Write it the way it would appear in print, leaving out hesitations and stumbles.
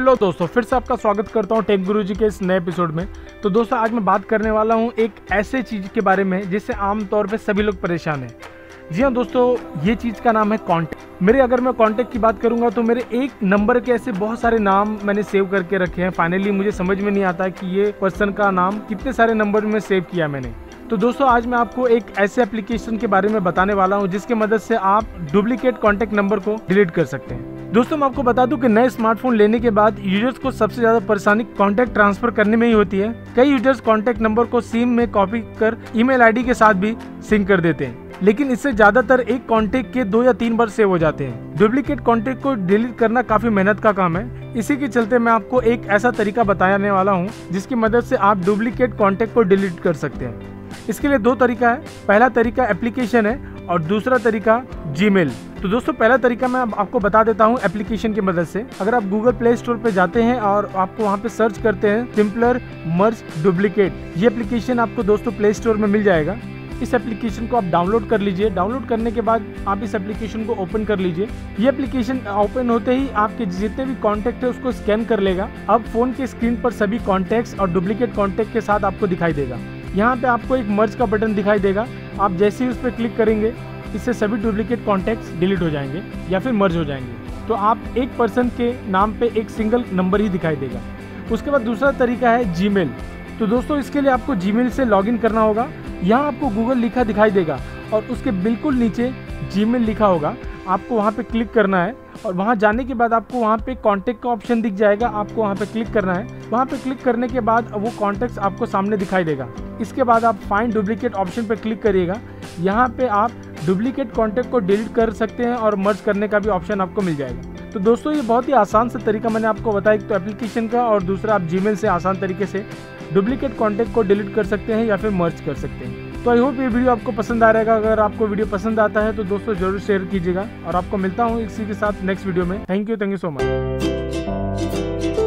Hello दोस्तों, फिर से आपका स्वागत करता हूं टेक गुरुजी के इस नए एपिसोड में। तो दोस्तों, आज मैं बात करने वाला हूं एक ऐसे चीज़ के बारे में जिससे आमतौर पे सभी लोग परेशान हैं। जी हाँ दोस्तों, ये चीज़ का नाम है कॉन्टैक्ट। अगर मैं कॉन्टैक्ट की बात करूंगा तो मेरे एक नंबर के ऐसे बहुत सारे नाम मैंने सेव करके रखे हैं। फाइनली मुझे समझ में नहीं आता कि ये पर्सन का नाम कितने सारे नंबर में सेव किया मैंने। तो दोस्तों, आज मैं आपको एक ऐसे एप्लीकेशन के बारे में बताने वाला हूँ जिसके मदद से आप डुप्लीकेट कॉन्टैक्ट नंबर को डिलीट कर सकते हैं। दोस्तों, मैं आपको बता दूं कि नए स्मार्टफोन लेने के बाद यूजर्स को सबसे ज्यादा परेशानी कॉन्टैक्ट ट्रांसफर करने में ही होती है। कई यूजर्स कॉन्टैक्ट नंबर को सिम में कॉपी कर ईमेल आईडी के साथ भी सिंक कर देते हैं, लेकिन इससे ज्यादातर एक कॉन्टैक्ट के 2 या 3 बार सेव हो जाते हैं। डुप्लीकेट कॉन्टैक्ट को डिलीट करना काफी मेहनत का काम है। इसी के चलते मैं आपको एक ऐसा तरीका बताने वाला हूँ जिसकी मदद से आप डुप्लीकेट कॉन्टैक्ट को डिलीट कर सकते हैं। इसके लिए 2 तरीका है। पहला तरीका एप्लीकेशन है और दूसरा तरीका जीमेल। तो दोस्तों, पहला तरीका मैं आपको बता देता हूं एप्लीकेशन की मदद से। अगर आप गूगल प्ले स्टोर पे जाते हैं और आपको वहां पे सर्च करते हैं सिंपलर मर्ज डुप्लीकेट, ये एप्लीकेशन आपको दोस्तों प्ले स्टोर में मिल जाएगा। इस एप्लीकेशन को आप डाउनलोड कर लीजिए। डाउनलोड करने के बाद आप इस एप्लीकेशन को ओपन कर लीजिए। ये एप्लीकेशन ओपन होते ही आपके जितने भी कॉन्टैक्ट है उसको स्कैन कर लेगा। अब फोन के स्क्रीन पर सभी कॉन्टैक्ट्स और डुप्लीकेट कॉन्टैक्ट के साथ आपको दिखाई देगा। यहाँ पे आपको एक मर्ज का बटन दिखाई देगा। आप जैसे ही उस पर क्लिक करेंगे, इससे सभी डुप्लीकेट कॉन्टैक्ट्स डिलीट हो जाएंगे या फिर मर्ज हो जाएंगे। तो आप एक पर्सन के नाम पे एक सिंगल नंबर ही दिखाई देगा। उसके बाद दूसरा तरीका है जीमेल। तो दोस्तों, इसके लिए आपको जीमेल से लॉगिन करना होगा। यहाँ आपको गूगल लिखा दिखाई देगा और उसके बिल्कुल नीचे जीमेल लिखा होगा। आपको वहाँ पे क्लिक करना है और वहाँ जाने के बाद आपको वहाँ पे कॉन्टैक्ट का ऑप्शन दिख जाएगा। आपको वहाँ पे क्लिक करना है। वहाँ पे क्लिक करने के बाद वो कॉन्टैक्ट्स आपको सामने दिखाई देगा। इसके बाद आप फाइंड डुप्लीकेट ऑप्शन पे क्लिक करिएगा। यहाँ पे आप डुप्लीकेट कॉन्टैक्ट को डिलीट कर सकते हैं और मर्ज करने का भी ऑप्शन आपको मिल जाएगा। तो दोस्तों, ये बहुत ही आसान सा तरीका मैंने आपको बताया। एक तो एप्लीकेशन का और दूसरा आप जीमेल से आसान तरीके से डुप्लीकेट कॉन्टैक्ट को डिलीट कर सकते हैं या फिर मर्ज कर सकते हैं। तो आई होप ये वीडियो आपको पसंद आ रहेगा। अगर आपको वीडियो पसंद आता है तो दोस्तों जरूर शेयर कीजिएगा और आपको मिलता हूँ इसी के साथ नेक्स्ट वीडियो में। Thank you so much.